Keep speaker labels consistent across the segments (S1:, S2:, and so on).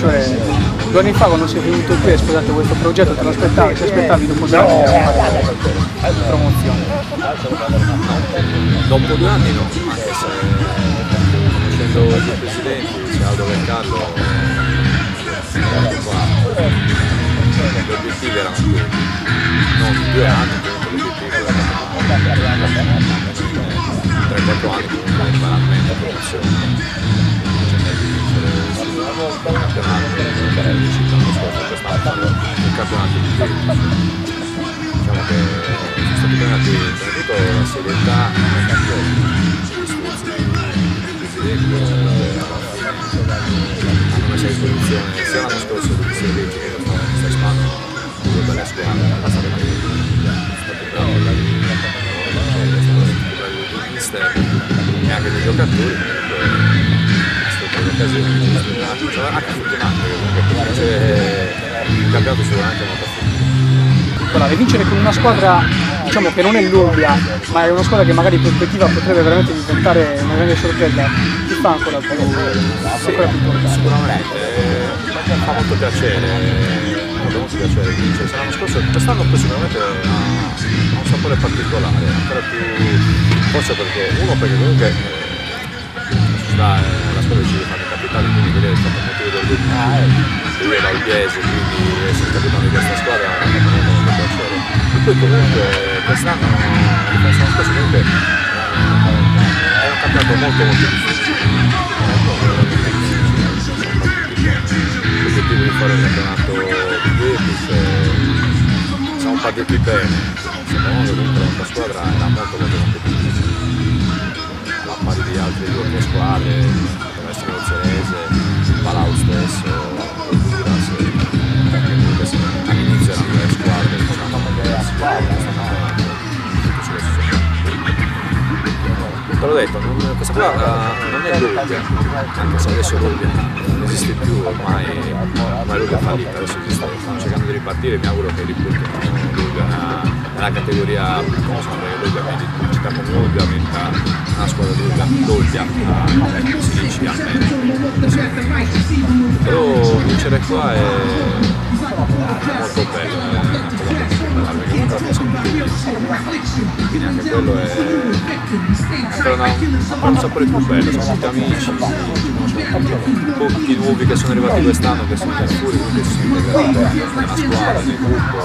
S1: professore, 2 anni fa quando sei venuto qui e hai sposato questo progetto, ti aspettavi dopo 2 anni di promozione?
S2: Dopo 2 anni no, anche se conoscendo i due presidenti, sia Aldo che Carlo, l'obiettivo era quello, non 2 anni, comunque l'obiettivo era 3-4 anni comunque banalmente promozione. Il campionato che era riuscito l'anno scorso, quest'anno il campionato di più. Diciamo che sono stati premiati innanzitutto la serietà e gli sforzi di presidente hanno messo a disposizione sia l'anno scorso degli servizi che quest'anno due belle squadre, passate magari stati bravi del mister e anche dei giocatori. L'occasione anche fortunante, il campionato sicuramente è molto fortunato.
S1: E vincere con una squadra, diciamo, che non è l'Umbria, ma è una squadra che magari in prospettiva potrebbe veramente diventare una grande sorpresa, ti fa ancora più importante.
S2: Sicuramente fa molto piacere, vincere. L'anno scorso, quest'anno poi sicuramente ha un sapore particolare, ancora più, forse perché comunque la squadra decide di fare i capitali, quindi vedere è stato un motivo d'orgoglio. Lui è l'Albiese, quindi essere capitano di questa squadra è molto piacere. E poi comunque quest'anno, l'anno scorso comunque è un campionato molto difficile. L'obiettivo di fare un campionato di Virtus, siamo partiti bene, secondo me comunque la nostra squadra era molto competitiva. A pari di altre 2 o 3 squadre, come essere lo Cerese, il Palau stesso, all'inizio erano 3 squadre, te l'ho detto, questa qua non è l'Umbria, anche se adesso l'Umbria non esiste più, ormai l'Umbria è fallita, adesso esiste, stanno cercando di ripartire, mi auguro che riportino l'Umbria nella categoria, l'Umbia città come l'Umbia diventa una squadra d'Umbia, si dice almeno. Però vincere qua è molto bello, perché non capisco quindi anche quello è ancora un sapore più bello, sono tutti amici, pochi nuovi che sono arrivati quest'anno che sono fuori, quindi si sono integrati nella squadra, nel gruppo,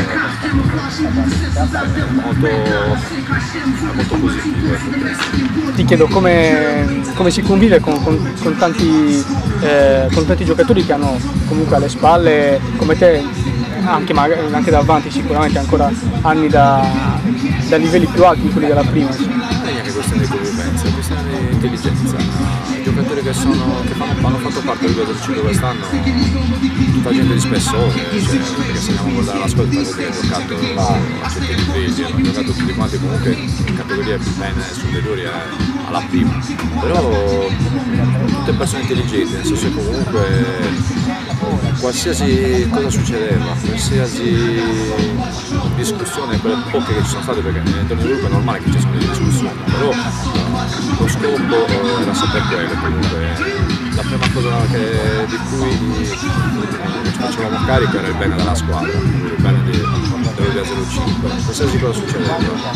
S2: è molto positivo.
S1: Ti chiedo come si convive con tanti giocatori che hanno comunque alle spalle, come te, anche davanti sicuramente ancora anni da livelli più alti di quelli della prima.
S2: È anche questione di convivenza, questione di intelligenza. I giocatori che hanno fatto parte del 2-5 quest'anno, tutta gente di spessore, perché se andiamo a guardare la squadra che ha giocato a certi livelli, hanno giocato tutti quanti comunque in categorie bene superiori alla prima. Però tutte persone intelligenti, nel senso che comunque qualsiasi cosa succedeva, qualsiasi discussione, quelle poche che ci sono state, perché all'interno del gruppo è normale che ci siano delle discussioni, però lo scopo era sempre quello, comunque la prima cosa di cui ci facevamo carico era il bene della squadra, il bene dell'Umbria 05, qualsiasi cosa succedeva.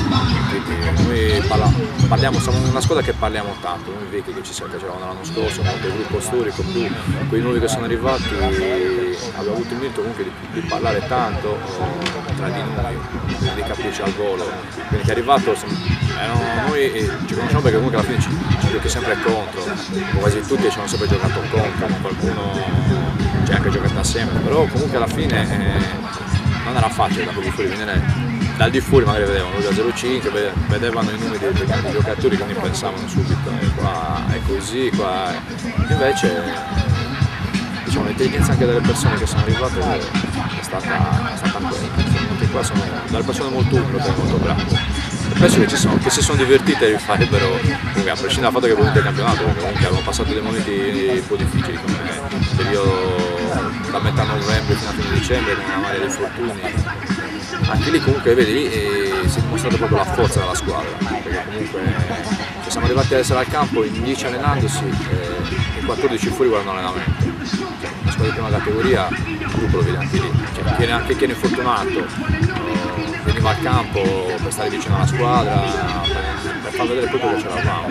S2: Noi parliamo, siamo una squadra che parliamo tanto, noi vecchi che ci facevamo l'anno scorso, molto il gruppo storico, più quei nuovi che sono arrivati, abbiamo avuto il merito comunque di parlare tanto tra di noi, di capirci al volo, quindi che è arrivato, noi ci conosciamo perché comunque alla fine ci giochi sempre contro, quasi tutti ci hanno sempre giocato contro, qualcuno ci ha anche giocato assieme, però comunque alla fine non era facile da fuori venire. Dal di fuori magari vedevano l'Umbria 05, vedevano i numeri dei giocatori, quindi pensavano subito qua è così, qua è. Invece diciamo, l'intelligenza anche delle persone che sono arrivate è stata quella. Qua sono delle persone molto umili, molto brave. Penso che si sono divertite a rifarebbero, comunque a prescindere dal fatto che comunque il campionato, perché comunque abbiamo passato dei momenti un po' difficili come il periodo da metà novembre fino a fine dicembre con una marea di infortuni. Anche lì comunque vedi si è dimostrata proprio la forza della squadra, perché comunque siamo arrivati ad essere al campo in 10 allenandosi e 14 fuori guardano l'allenamento. squadre di prima categoria tu lo vedi anche lì, cioè, viene anche chi è infortunato, veniva al campo per stare vicino alla squadra, per far vedere quello che ce l'avamo.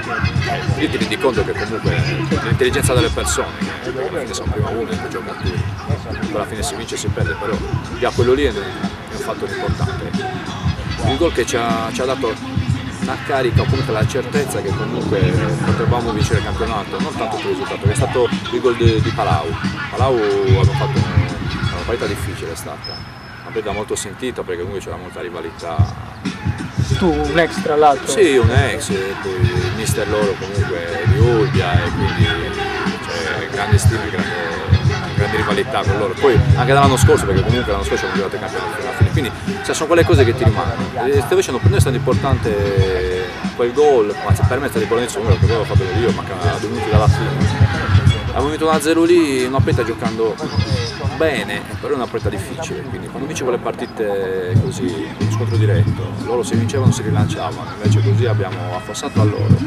S2: Lì ti rendi conto che comunque l'intelligenza delle persone, perché alla fine sono prima uno e due giocatori, poi alla fine si vince e si perde, però già quello lì è un fattore importante. Il gol che ci ha dato una carica, comunque la certezza che comunque potevamo vincere il campionato, non tanto per il risultato, che è stato il gol di Palau. Palau abbiamo fatto una partita difficile, è stata una partita molto sentita perché comunque c'era molta rivalità.
S1: Tu un ex tra l'altro?
S2: Sì, un ex, poi il mister loro comunque è di Olbia e quindi c'è grande stima e grande rivalità con loro. Poi anche dall'anno scorso, perché comunque l'anno scorso abbiamo giocato il campionato alla fine, quindi cioè, sono quelle cose che ti rimangono. E invece per noi è stato importante quel gol, anzi per me è stato importante perché poi l'ho fatto io, mancava 2 minuti dalla fine. Abbiamo vinto 1-0 lì, una partita giocando bene, però è una partita difficile, quindi quando vincevo le partite così, in scontro diretto, loro se vincevano si rilanciavano, invece così abbiamo affossato a loro.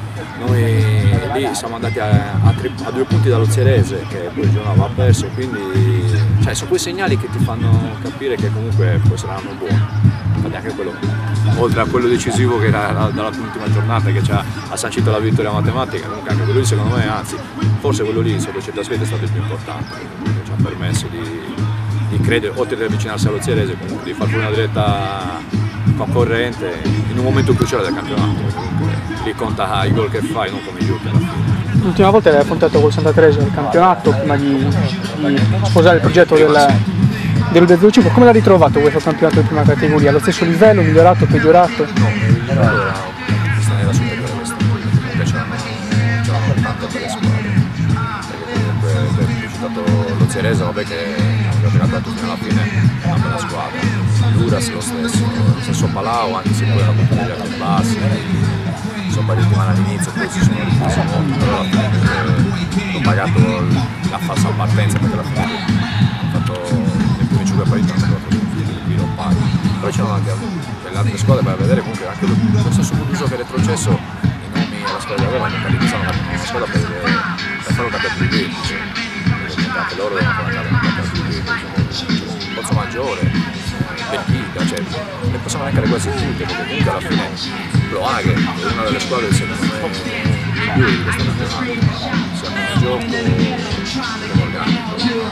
S2: Noi lì siamo andati a 2 punti dallo Zierese, che poi il giorno aveva perso, quindi cioè, sono quei segnali che ti fanno capire che comunque poi saranno buoni. Infatti anche quello, oltre a quello decisivo che era dalla ultima giornata che ci ha sancito la vittoria matematica, comunque anche quello lì secondo me, anzi, forse quello lì sotto certi aspetti è stato il più importante, che ci ha permesso di credere, oltre ad avvicinarsi allo Zierese, comunque di far fuori una diretta concorrente in un momento cruciale del campionato. Comunque lì conta il gol che fai, non come giochi alla fine.
S1: L'ultima volta l'hai affrontato col Santa Teresa al campionato prima di sposare il progetto dell'1-0-5. Come l'ha ritrovato questo campionato di prima categoria? Allo stesso livello, migliorato, peggiorato?
S2: Allora, questa era superiore a questa, comunque c'erano tante belle squadre, perché comunque ho citato lo Zierese, vabbè che abbiamo giocato fino alla fine, è una bella squadra, l'Uras lo stesso Palau, anche se poi era molto degli alti e bassi, insomma di settimana all'inizio poi si sono ripresi molto, però alla fine ho pagato la falsa partenza perché alla fine ho fatto le prime 5 partite, non ho fatto qui lo pago, però c'erano anche le altre squadre per vedere comunque anche lo stesso Buduso che è retrocesso, i nomi alla squadra di Aveva hanno iniziato una squadra per fare un campionato di Virtus, anche loro devono fare un campionato di Virtus, Pozzo Maggiore, Belchida, cioè ne possiamo neanche quasi tutte, perché comunque alla fine Ploaghe è una delle squadre secondo me migliori di questo campionato, sia nel gioco come organico,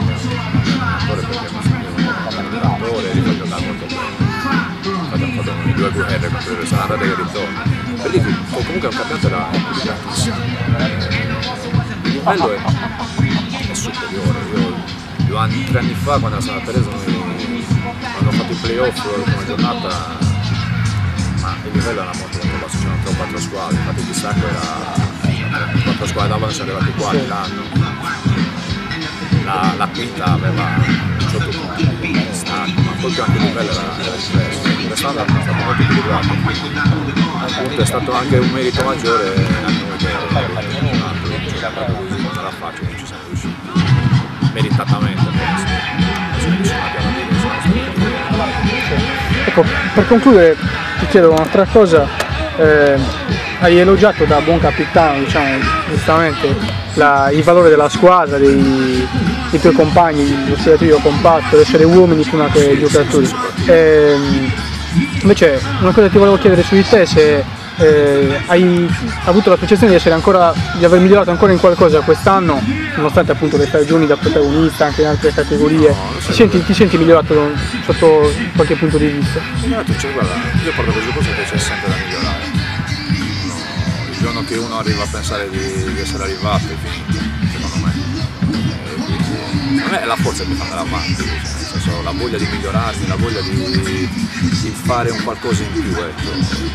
S2: perché un allenatore li fa giocare molto bene. Abbiamo fatto i 2 guerre contro sono andate che ritorno. Per lì comunque un campionato era grandissimo. Il livello è superiore. Io 3 anni fa quando sono a Teresa quando ho fatto i playoff l'ultima giornata, ma il livello era molto basso, c'erano 3 o 4 squadre, infatti il distacco era 4 squadre davano, sono arrivati qua l'anno. La quinta aveva 18 punti di distacco, ma poi anche il livello era diverso. Quest'anno è stato molto equilibrato, appunto è stato anche un merito maggiore a noi che abbiamo giocato così, non era facile, non ci siamo riusciti meritatamente, penso.
S1: Ecco, per concludere ti chiedo un'altra cosa, hai elogiato da buon capitano, diciamo, giustamente, il valore della squadra, dei tuoi compagni, lo spogliatoio compatto, essere uomini prima che giocatori. Invece una cosa che ti volevo chiedere su di te, se hai avuto la percezione di aver migliorato ancora in qualcosa quest'anno, nonostante appunto le stagioni da protagonista anche in altre categorie, ti senti migliorato sotto qualche punto di vista?
S2: Guarda, io parlo di cose che c'è sempre da migliorare. Il giorno che uno arriva a pensare di essere arrivato è finito, secondo me. A me è la forza che mi fa andare avanti, nel senso, la voglia di migliorarmi, la voglia di fare un qualcosa in più, ecco.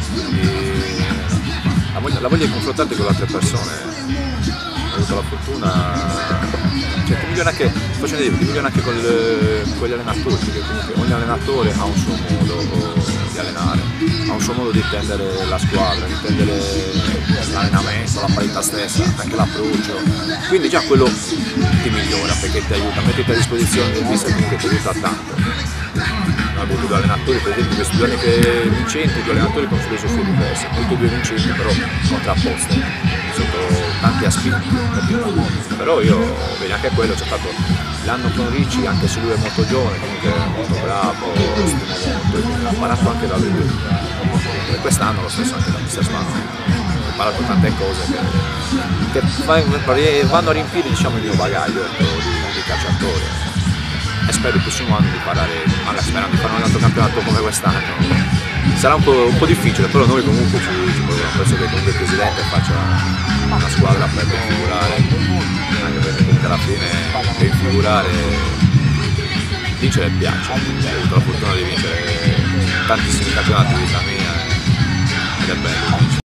S2: La voglia di confrontarti con le altre persone. Ho avuto la fortuna, cioè ti migliora anche con gli allenatori, perché comunque ogni allenatore ha un suo modo di allenare, ha un suo modo di intendere la squadra, di intendere l'allenamento, la parità stessa, anche l'approccio, quindi già quello ti migliora perché ti aiuta, mettiti a disposizione del mister comunque ti aiuta tanto. Abbiamo avuto 2 allenatori, per esempio questi 2 anni vincenti, 2 allenatori con filosofie diverse, tutti e 2 vincenti però contrapposte, sotto tanti ha spinto, però io vedi anche quello, c'è stato l'anno con Ricci, anche se lui è molto giovane, comunque è molto bravo, stimo molto, e quindi ho imparato anche da lui. E quest'anno lo stesso anche da Mister Spano, ho imparato tante cose che vanno a riempire, diciamo, il mio bagaglio di calciatore. E spero il prossimo anno di imparare, magari sperando di fare un altro campionato come quest'anno. Sarà un po' difficile, però noi comunque ci proviamo, penso che comunque il presidente faccia una squadra per figurare, anche perché comunque alla fine per figurare vincere piace. Ho avuto la fortuna di vincere tantissimi campionati di vita mia ed è bello.